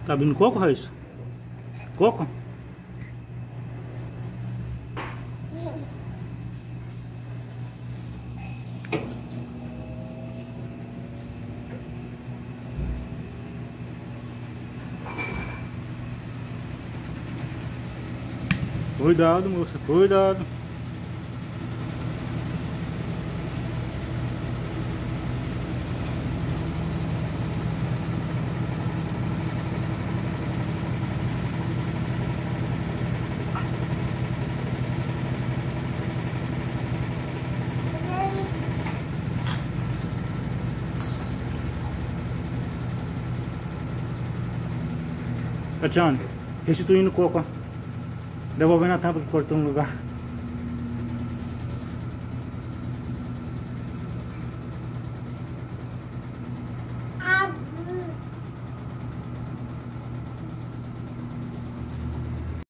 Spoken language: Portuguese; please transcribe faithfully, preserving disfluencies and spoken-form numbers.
Tá abrindo coco, Raíssa? Coco? Cuidado, moça, cuidado. Tatiana, restituindo o coco, ó. Devolvendo a tampa que cortou no lugar.